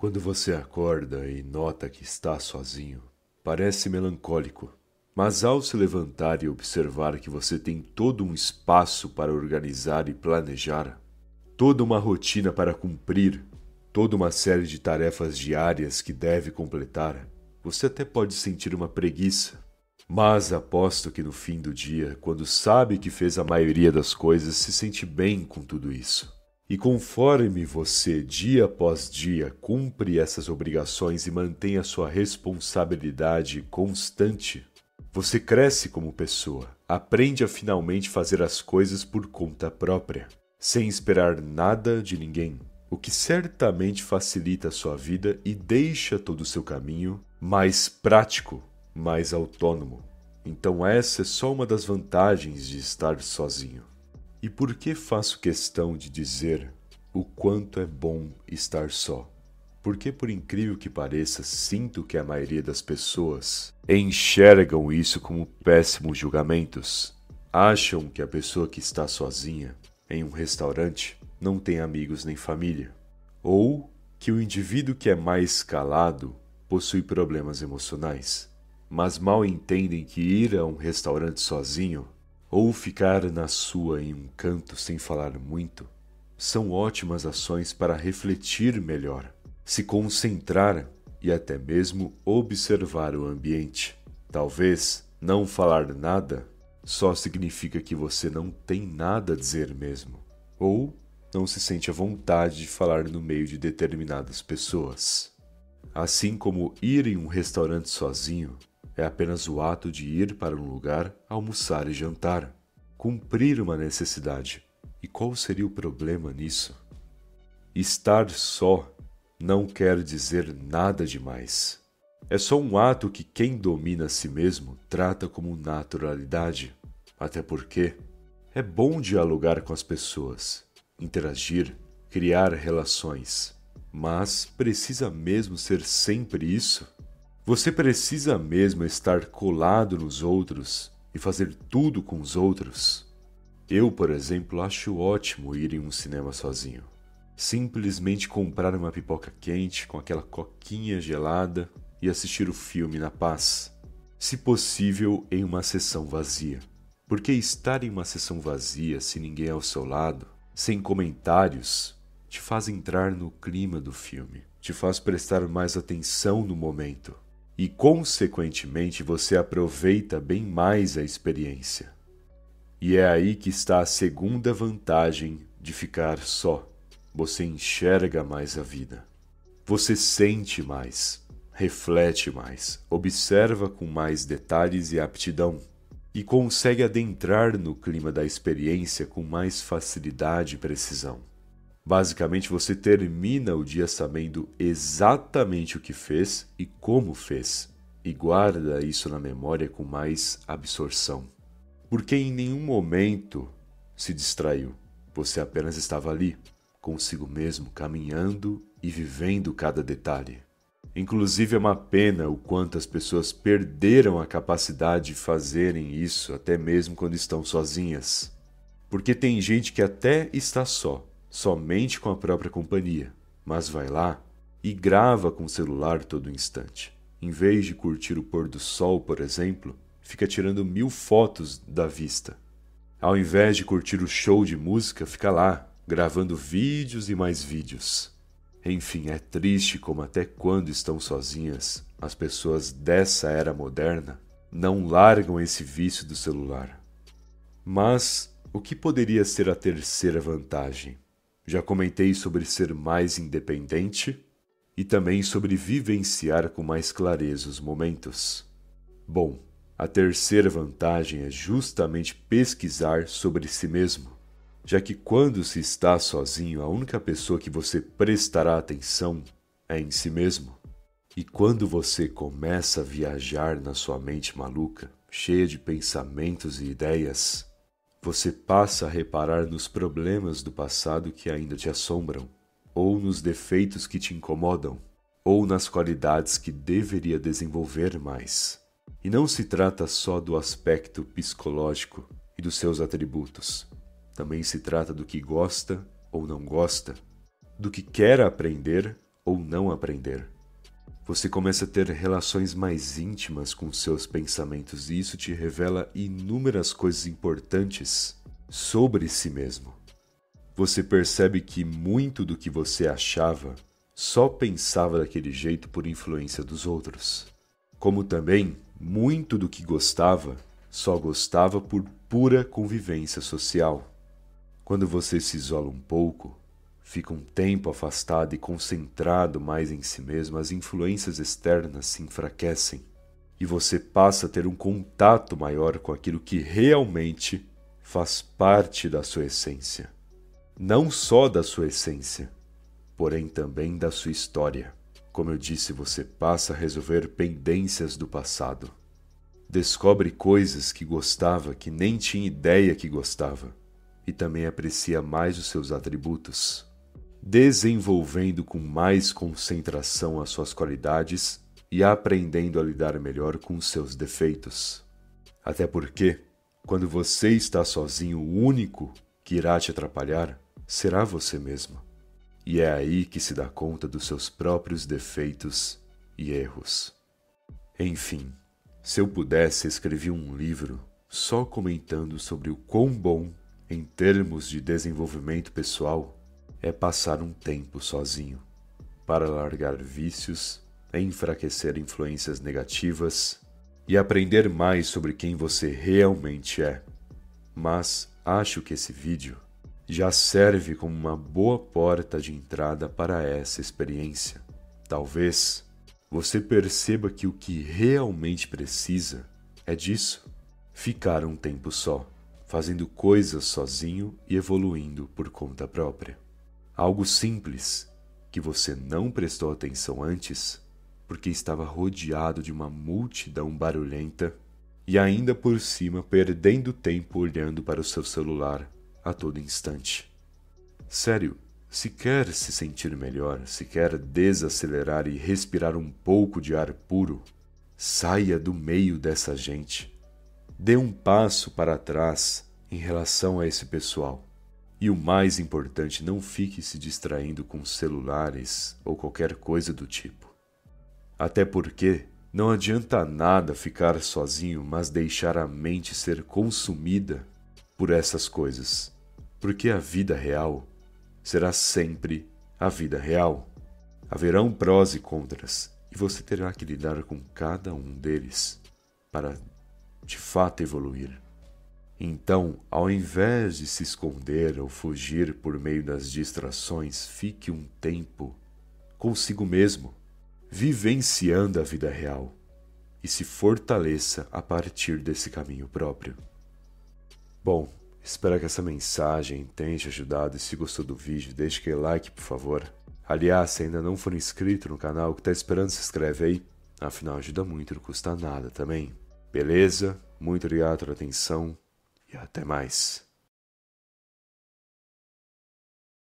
Quando você acorda e nota que está sozinho, parece melancólico. Mas ao se levantar e observar que você tem todo um espaço para organizar e planejar, toda uma rotina para cumprir, toda uma série de tarefas diárias que deve completar, você até pode sentir uma preguiça. Mas aposto que no fim do dia, quando sabe que fez a maioria das coisas, se sente bem com tudo isso. E conforme você, dia após dia, cumpre essas obrigações e mantém a sua responsabilidade constante, você cresce como pessoa, aprende a finalmente fazer as coisas por conta própria, sem esperar nada de ninguém, o que certamente facilita a sua vida e deixa todo o seu caminho mais prático, mais autônomo. Então essa é só uma das vantagens de estar sozinho. E por que faço questão de dizer o quanto é bom estar só? Porque, por incrível que pareça, sinto que a maioria das pessoas enxergam isso como péssimos julgamentos. Acham que a pessoa que está sozinha em um restaurante não tem amigos nem família. Ou que o indivíduo que é mais calado possui problemas emocionais. Mas mal entendem que ir a um restaurante sozinho ou ficar na sua em um canto sem falar muito são ótimas ações para refletir melhor, se concentrar e até mesmo observar o ambiente. Talvez não falar nada só significa que você não tem nada a dizer mesmo, ou não se sente à vontade de falar no meio de determinadas pessoas. Assim como ir em um restaurante sozinho é apenas o ato de ir para um lugar, almoçar e jantar, cumprir uma necessidade. E qual seria o problema nisso? Estar só não quer dizer nada demais. É só um ato que quem domina a si mesmo trata como naturalidade. Até porque é bom dialogar com as pessoas, interagir, criar relações. Mas precisa mesmo ser sempre isso? Você precisa mesmo estar colado nos outros e fazer tudo com os outros? Eu, por exemplo, acho ótimo ir em um cinema sozinho. Simplesmente comprar uma pipoca quente com aquela coquinha gelada e assistir o filme na paz. Se possível, em uma sessão vazia. Porque estar em uma sessão vazia, se ninguém ao seu lado, sem comentários, te faz entrar no clima do filme, te faz prestar mais atenção no momento. E, consequentemente, você aproveita bem mais a experiência. E é aí que está a segunda vantagem de ficar só. Você enxerga mais a vida. Você sente mais, reflete mais, observa com mais detalhes e aptidão, e consegue adentrar no clima da experiência com mais facilidade e precisão. Basicamente, você termina o dia sabendo exatamente o que fez e como fez, e guarda isso na memória com mais absorção. Porque em nenhum momento se distraiu, você apenas estava ali, consigo mesmo, caminhando e vivendo cada detalhe. Inclusive é uma pena o quanto as pessoas perderam a capacidade de fazerem isso até mesmo quando estão sozinhas. Porque tem gente que até está só, somente com a própria companhia, mas vai lá e grava com o celular todo instante. Em vez de curtir o pôr do sol, por exemplo, fica tirando 1000 fotos da vista. Ao invés de curtir o show de música, fica lá, gravando vídeos e mais vídeos. Enfim, é triste como até quando estão sozinhas, as pessoas dessa era moderna não largam esse vício do celular. Mas o que poderia ser a terceira vantagem? Já comentei sobre ser mais independente e também sobre vivenciar com mais clareza os momentos. Bom, a terceira vantagem é justamente pesquisar sobre si mesmo, já que quando se está sozinho, a única pessoa que você prestará atenção é em si mesmo. E quando você começa a viajar na sua mente maluca, cheia de pensamentos e ideias, você passa a reparar nos problemas do passado que ainda te assombram, ou nos defeitos que te incomodam, ou nas qualidades que deveria desenvolver mais. E não se trata só do aspecto psicológico e dos seus atributos. Também se trata do que gosta ou não gosta, do que quer aprender ou não aprender. Você começa a ter relações mais íntimas com seus pensamentos e isso te revela inúmeras coisas importantes sobre si mesmo. Você percebe que muito do que você achava só pensava daquele jeito por influência dos outros. Como também, muito do que gostava só gostava por pura convivência social. Quando você se isola um pouco, fica um tempo afastado e concentrado mais em si mesmo, as influências externas se enfraquecem e você passa a ter um contato maior com aquilo que realmente faz parte da sua essência. Não só da sua essência, porém também da sua história. Como eu disse, você passa a resolver pendências do passado. Descobre coisas que gostava que nem tinha ideia que gostava e também aprecia mais os seus atributos, desenvolvendo com mais concentração as suas qualidades e aprendendo a lidar melhor com os seus defeitos. Até porque, quando você está sozinho, o único que irá te atrapalhar será você mesmo. E é aí que se dá conta dos seus próprios defeitos e erros. Enfim, se eu pudesse, escrever um livro só comentando sobre o quão bom, em termos de desenvolvimento pessoal, é passar um tempo sozinho, para largar vícios, enfraquecer influências negativas e aprender mais sobre quem você realmente é. Mas acho que esse vídeo já serve como uma boa porta de entrada para essa experiência. Talvez você perceba que o que realmente precisa é disso, ficar um tempo só, fazendo coisas sozinho e evoluindo por conta própria. Algo simples, que você não prestou atenção antes, porque estava rodeado de uma multidão barulhenta e ainda por cima perdendo tempo olhando para o seu celular a todo instante. Sério, se quer se sentir melhor, se quer desacelerar e respirar um pouco de ar puro, saia do meio dessa gente. Dê um passo para trás em relação a esse pessoal. E o mais importante, não fique se distraindo com celulares ou qualquer coisa do tipo. Até porque não adianta nada ficar sozinho, mas deixar a mente ser consumida por essas coisas. Porque a vida real será sempre a vida real. Haverão prós e contras, e você terá que lidar com cada um deles para, de fato, evoluir. Então, ao invés de se esconder ou fugir por meio das distrações, fique um tempo consigo mesmo, vivenciando a vida real, e se fortaleça a partir desse caminho próprio. Bom, espero que essa mensagem tenha te ajudado e se gostou do vídeo, deixe aquele like, por favor. Aliás, se ainda não for inscrito no canal, o que está esperando, se inscreve aí. Afinal, ajuda muito, não custa nada também. Beleza? Muito obrigado pela atenção e até mais.